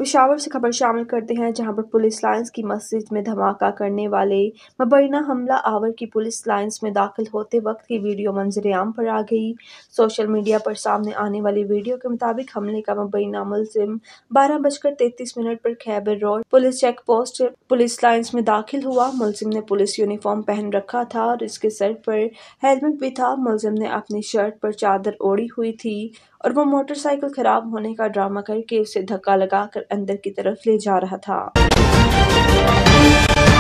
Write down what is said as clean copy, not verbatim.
पेशावर से खबर शामिल करते हैं, जहां पर पुलिस लाइंस की मस्जिद में धमाका करने वाले मुबैना हमला आवर की पुलिस लाइंस में दाखिल होते वक्त की वीडियो मंजर-ए-आम पर आ गई। सोशल मीडिया पर सामने आने वाली वीडियो के मुताबिक हमले का मुबैना मुलजिम 12:33 पर Khyber road police check post police lines में दाखिल हुआ। मुलजिम ने पुलिस यूनिफॉर्म पहन रखा था और इसके सर पर हेलमेट भी था। मुलजिम ने अपनी शर्ट पर चादर ओढ़ी हुई थी और वो मोटरसाइकिल खराब होने का ड्रामा करके उसे धक्का लगाकर अंदर की तरफ ले जा रहा था।